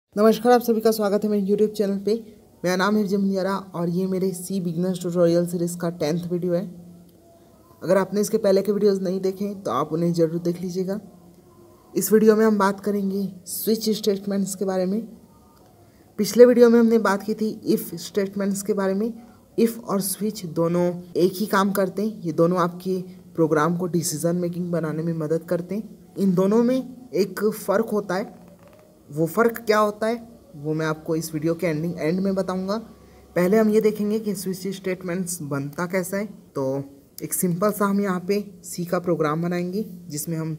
नमस्कार, आप सभी का स्वागत है मेरे YouTube चैनल पे। मेरा नाम है जमनियारा और ये मेरे सी बिगनर्स ट्यूटोरियल सीरीज़ का 10th वीडियो है। अगर आपने इसके पहले के वीडियोस नहीं देखे तो आप उन्हें ज़रूर देख लीजिएगा। इस वीडियो में हम बात करेंगे स्विच स्टेटमेंट्स के बारे में। पिछले वीडियो में हमने बात की थी इफ़ स्टेटमेंट्स के बारे में। इफ़ और स्विच दोनों एक ही काम करते हैं। ये दोनों आपके प्रोग्राम को डिसीजन मेकिंग बनाने में मदद करते हैं। इन दोनों में एक फ़र्क होता है। वो फ़र्क क्या होता है वो मैं आपको इस वीडियो के एंड में बताऊंगा। पहले हम ये देखेंगे कि स्विच स्टेटमेंट्स बनता कैसा है। तो एक सिंपल सा हम यहाँ पे सी का प्रोग्राम बनाएंगे जिसमें हम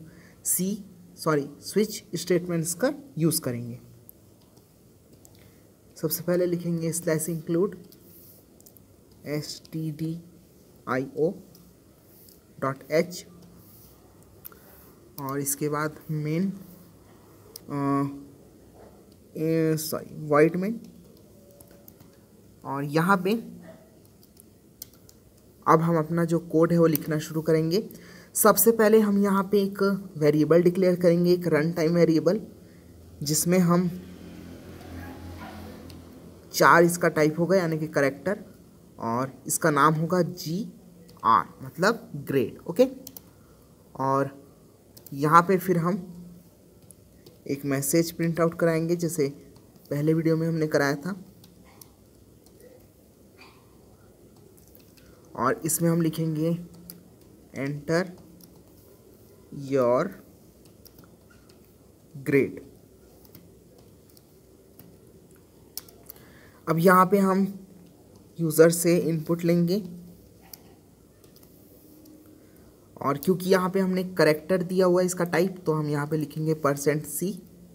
स्विच स्टेटमेंट्स का यूज़ करेंगे। सबसे पहले लिखेंगे स्लैश इंक्लूड stdio.h और इसके बाद मेन वाइट में। और यहाँ पे अब हम अपना जो कोड है वो लिखना शुरू करेंगे। सबसे पहले हम यहाँ पे एक वेरिएबल डिक्लेयर करेंगे, एक रन टाइम वेरिएबल, जिसमें हम 4 इसका टाइप होगा यानी कि करेक्टर, और इसका नाम होगा GR मतलब ग्रेड। ओके, और यहाँ पे फिर हम एक मैसेज प्रिंट आउट कराएंगे जैसे पहले वीडियो में हमने कराया था। और इसमें हम लिखेंगे एंटर योर ग्रेड। अब यहाँ पे हम यूज़र से इनपुट लेंगे और क्योंकि यहाँ पे हमने करेक्टर दिया हुआ है इसका टाइप, तो हम यहाँ पे लिखेंगे %C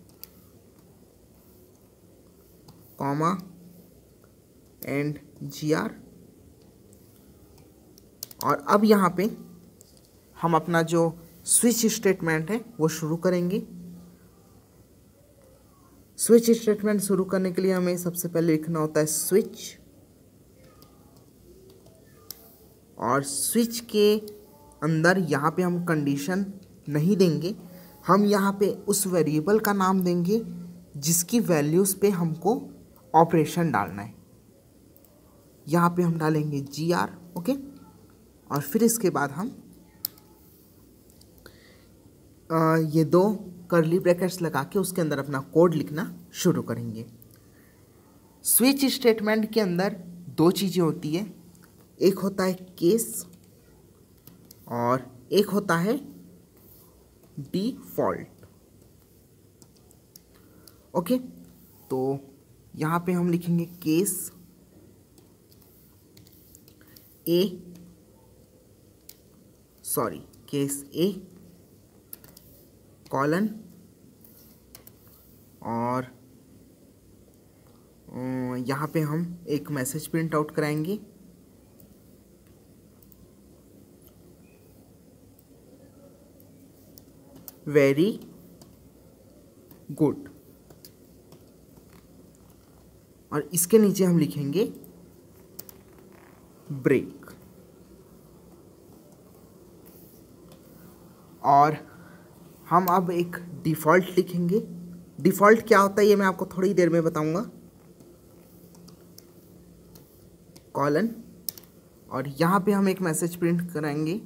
कॉमा एंड GR। और अब यहाँ पे हम अपना जो स्विच स्टेटमेंट है वो शुरू करेंगे। स्विच स्टेटमेंट शुरू करने के लिए हमें सबसे पहले लिखना होता है स्विच, और स्विच के अंदर यहाँ पे हम कंडीशन नहीं देंगे। हम यहाँ पे उस वेरिएबल का नाम देंगे जिसकी वैल्यूज़ पे हमको ऑपरेशन डालना है। यहाँ पे हम डालेंगे GR। ओके, और फिर इसके बाद हम ये 2 कर्ली ब्रैकेट्स लगा के उसके अंदर अपना कोड लिखना शुरू करेंगे। स्विच स्टेटमेंट के अंदर 2 चीज़ें होती है, एक होता है केस और एक होता है डिफ़ॉल्ट। ओके, तो यहाँ पे हम लिखेंगे केस A कॉलन, और यहाँ पे हम एक मैसेज प्रिंट आउट कराएंगे वेरी गुड, और इसके नीचे हम लिखेंगे ब्रेक। और हम अब एक डिफ़ॉल्ट लिखेंगे। डिफ़ॉल्ट क्या होता है ये मैं आपको थोड़ी देर में बताऊंगा। कॉलन, और यहाँ पे हम एक मैसेज प्रिंट कराएंगे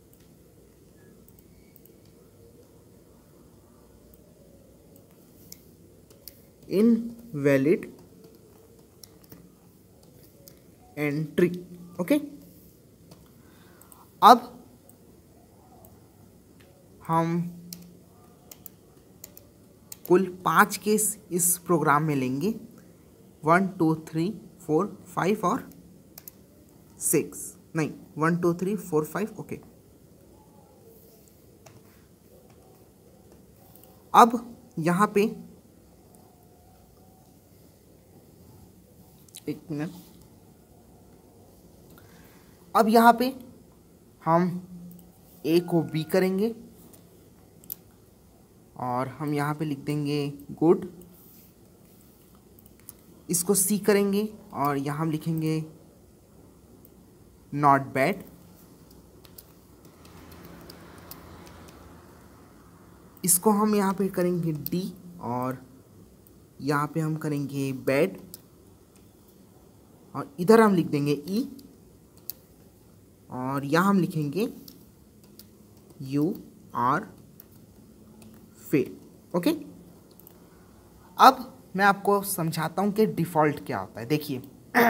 इनवैलिड एंट्री। ओके, अब हम कुल 5 केस इस प्रोग्राम में लेंगे, 1 2 3 4 5 और 6, नहीं 1 2 3 4 5। ओके, अब यहाँ पे एक मिनट, अब यहाँ पे हम A को B करेंगे और हम यहाँ पे लिख देंगे गुड। इसको C करेंगे और यहाँ हम लिखेंगे नॉट बैड। इसको हम यहाँ पे करेंगे D और यहाँ पे हम करेंगे बेड और इधर हम लिख देंगे ई और यहाँ हम लिखेंगे यू आर फेल। ओके, अब मैं आपको समझाता हूँ कि डिफ़ॉल्ट क्या होता है। देखिए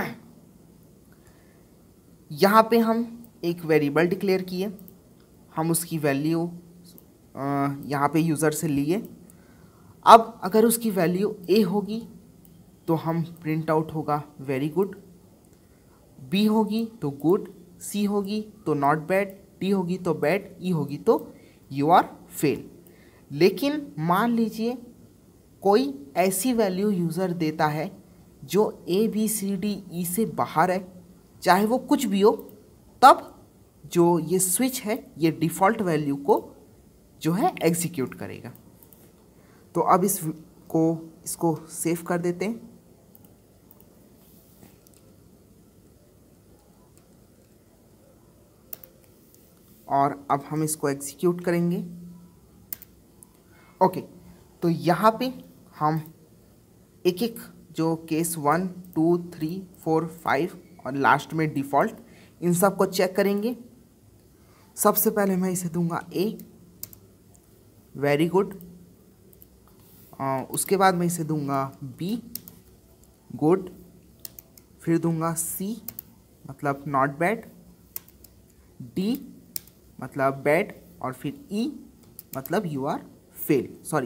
यहाँ पे हम एक वेरिएबल डिक्लेयर किए, हम उसकी वैल्यू यहाँ पे यूज़र से लिए। अब अगर उसकी वैल्यू ए होगी तो हम प्रिंट आउट होगा वेरी गुड, बी होगी तो गुड, सी होगी तो नॉट बैड, डी होगी तो बैड, ई होगी तो यू आर फेल। लेकिन मान लीजिए कोई ऐसी वैल्यू यूज़र देता है जो A B C D E से बाहर है, चाहे वो कुछ भी हो, तब जो ये स्विच है ये डिफ़ॉल्ट वैल्यू को जो है एग्जीक्यूट करेगा। तो अब इसको सेव कर देते हैं और अब हम इसको एग्जीक्यूट करेंगे। ओके, तो यहाँ पे हम एक एक जो केस 1 2 3 4 5 और लास्ट में डिफ़ॉल्ट, इन सब को चेक करेंगे। सबसे पहले मैं इसे दूंगा ए, वेरी गुड। उसके बाद मैं इसे दूंगा बी, गुड। फिर दूंगा सी मतलब नॉट बैड, डी मतलब बैड और फिर ई मतलब you are fail, sorry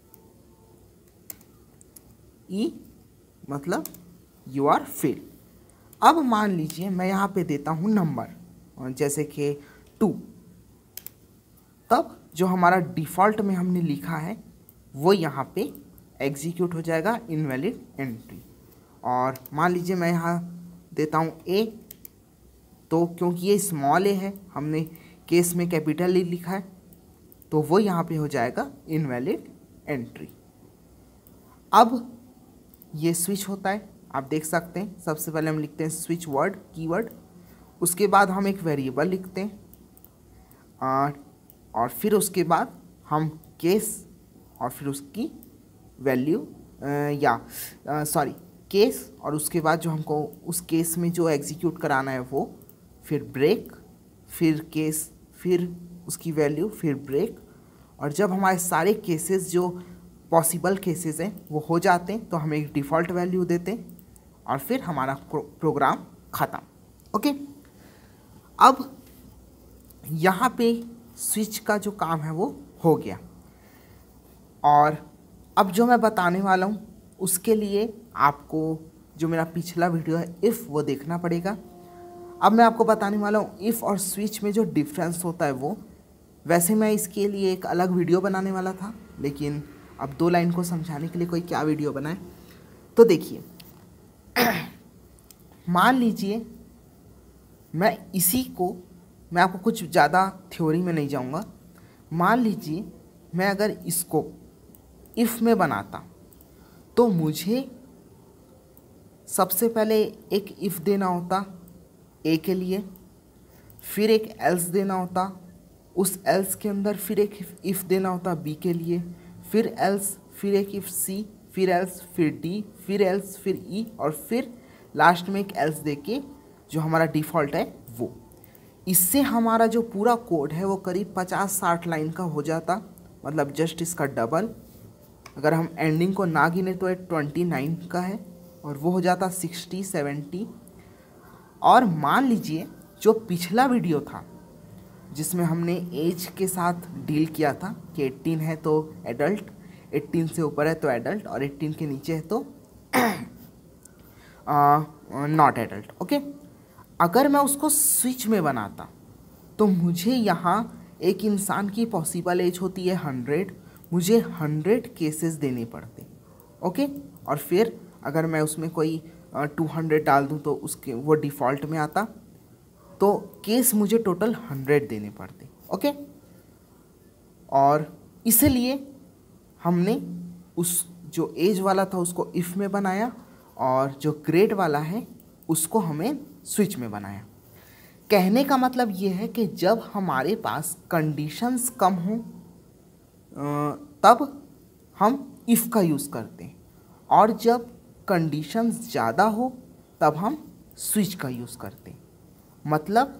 E मतलब यू आर फेल। अब मान लीजिए मैं यहाँ पे देता हूँ नंबर जैसे कि 2, तब जो हमारा डिफ़ॉल्ट में हमने लिखा है वो यहाँ पे एग्जीक्यूट हो जाएगा इनवैलिड एंट्री। और मान लीजिए मैं यहाँ देता हूँ ए, तो क्योंकि ये स्मॉल ए है, हमने केस में कैपिटल ए लिखा है, तो वो यहाँ पे हो जाएगा इनवैलिड एंट्री। अब ये स्विच होता है, आप देख सकते हैं। सबसे पहले हम लिखते हैं स्विच वर्ड कीवर्ड, उसके बाद हम एक वेरिएबल लिखते हैं और फिर उसके बाद हम केस और फिर उसकी वैल्यू केस और उसके बाद जो हमको उस केस में जो एग्जीक्यूट कराना है वो, फिर ब्रेक, फिर केस, फिर उसकी वैल्यू, फिर ब्रेक। और जब हमारे सारे केसेस जो पॉसिबल केसेस हैं वो हो जाते हैं तो हम एक डिफ़ॉल्ट वैल्यू देते हैं और फिर हमारा प्रोग्राम ख़त्म। ओके, अब यहाँ पे स्विच का जो काम है वो हो गया। और अब जो मैं बताने वाला हूँ उसके लिए आपको जो मेरा पिछला वीडियो है इफ़, वो देखना पड़ेगा। अब मैं आपको बताने वाला हूँ इफ़ और स्विच में जो डिफरेंस होता है वो। वैसे मैं इसके लिए एक अलग वीडियो बनाने वाला था, लेकिन अब 2 लाइन को समझाने के लिए कोई क्या वीडियो बनाए। तो देखिए मान लीजिए मैं आपको कुछ ज़्यादा थ्योरी में नहीं जाऊँगा। मान लीजिए मैं अगर इसको इफ़ में बनाता तो मुझे सबसे पहले एक इफ़ देना होता ए के लिए, फिर एक एल्स देना होता, उस एल्स के अंदर फिर एक इफ़ देना होता बी के लिए, फिर एल्स, फिर एक इफ़ सी, फिर एल्स, फिर डी, फिर एल्स, फिर ई और फिर लास्ट में एक एल्स दे के जो हमारा डिफ़ॉल्ट है वो। इससे हमारा जो पूरा कोड है वो करीब 50-60 लाइन का हो जाता, मतलब जस्ट इसका डबल। अगर हम एंडिंग को ना गिने तो 29 का है और वो हो जाता 60-70। और मान लीजिए जो पिछला वीडियो था जिसमें हमने एज के साथ डील किया था कि 18 है तो एडल्ट, 18 से ऊपर है तो एडल्ट और 18 के नीचे है तो नॉट एडल्ट। ओके, अगर मैं उसको स्विच में बनाता तो मुझे यहाँ एक इंसान की पॉसिबल एज होती है 100, मुझे 100 केसेस देने पड़ते। ओके, और फिर अगर मैं उसमें कोई 200 डाल दूँ तो उसके वो डिफ़ॉल्ट में आता, तो केस मुझे टोटल 100 देने पड़ते। ओके, और इसलिए हमने उस जो एज वाला था उसको इफ़ में बनाया और जो ग्रेड वाला है उसको हमें स्विच में बनाया। कहने का मतलब ये है कि जब हमारे पास कंडीशंस कम हों तब हम इफ़ का यूज़ करते हैं, और जब कंडीशंस ज़्यादा हो तब हम स्विच का यूज़ करते हैं। मतलब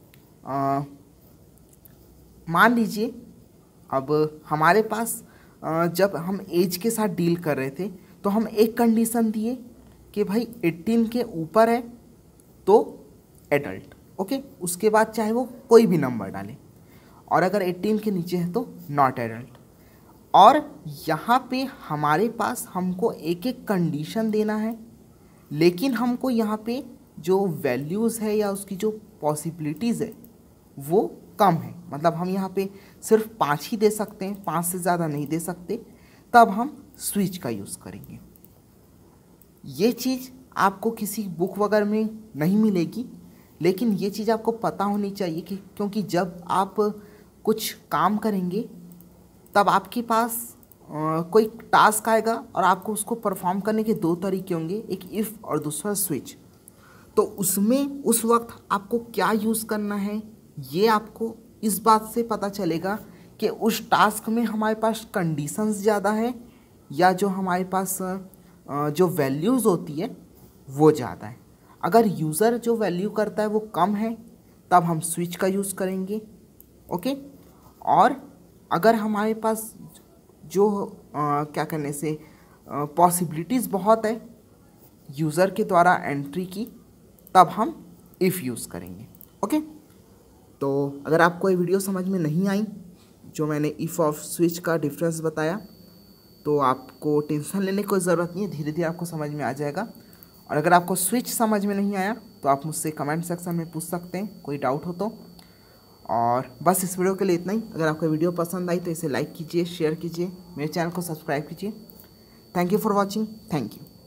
मान लीजिए अब हमारे पास जब हम एज के साथ डील कर रहे थे तो हम एक कंडीशन दिए कि भाई 18 के ऊपर है तो एडल्ट, ओके। उसके बाद चाहे वो कोई भी नंबर डाले, और अगर 18 के नीचे है तो नॉट एडल्ट। और यहाँ पे हमारे पास हमको एक एक कंडीशन देना है, लेकिन हमको यहाँ पे जो वैल्यूज़ है या उसकी जो पॉसिबिलिटीज़ है वो कम है। मतलब हम यहाँ पे सिर्फ 5 ही दे सकते हैं, 5 से ज़्यादा नहीं दे सकते, तब हम स्विच का यूज़ करेंगे। ये चीज़ आपको किसी बुक वगैरह में नहीं मिलेगी, लेकिन ये चीज़ आपको पता होनी चाहिए कि क्योंकि जब आप कुछ काम करेंगे तब आपके पास कोई टास्क आएगा और आपको उसको परफॉर्म करने के 2 तरीके होंगे, एक इफ़ और दूसरा स्विच। तो उसमें उस वक्त आपको क्या यूज़ करना है ये आपको इस बात से पता चलेगा कि उस टास्क में हमारे पास कंडीशंस ज़्यादा है या जो हमारे पास जो वैल्यूज़ होती है वो ज़्यादा है। अगर यूज़र जो वैल्यू करता है वो कम है तब हम स्विच का यूज़ करेंगे, ओके। और अगर हमारे पास जो क्या करने से पॉसिबिलिटीज़ बहुत है यूज़र के द्वारा एंट्री की, तब हम इफ़ यूज़ करेंगे, ओके। तो अगर आपको ये वीडियो समझ में नहीं आई, जो मैंने इफ़ और स्विच का डिफरेंस बताया, तो आपको टेंशन लेने की कोई ज़रूरत नहीं है, धीरे धीरे आपको समझ में आ जाएगा। और अगर आपको स्विच समझ में नहीं आया तो आप मुझसे कमेंट सेक्शन में पूछ सकते हैं, कोई डाउट हो तो। और बस इस वीडियो के लिए इतना ही। अगर आपको वीडियो पसंद आई तो इसे लाइक कीजिए, शेयर कीजिए, मेरे चैनल को सब्सक्राइब कीजिए। Thank you for watching. Thank you.